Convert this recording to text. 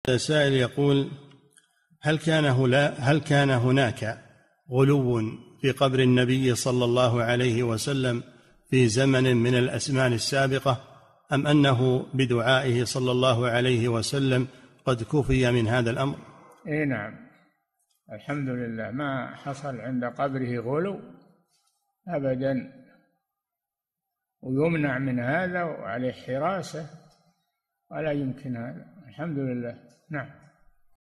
سائل يقول: هل كان هناك غلو في قبر النبي صلى الله عليه وسلم في زمن من الأزمان السابقة، أم أنه بدعائه صلى الله عليه وسلم قد كفي من هذا الأمر؟ نعم، الحمد لله ما حصل عند قبره غلو أبدا، ويمنع من هذا وعليه حراسة ولا يمكن هذا، الحمد لله. نعم.